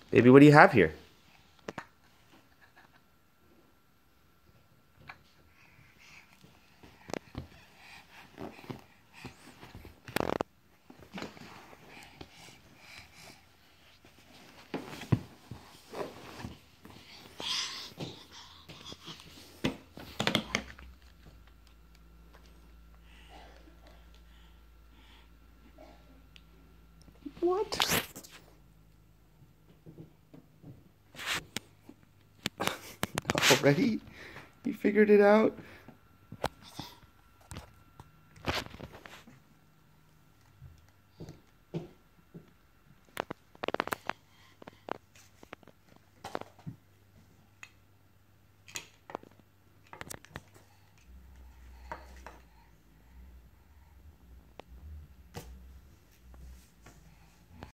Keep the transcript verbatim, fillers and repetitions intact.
Baby, what do you have here? What? Already? You figured it out?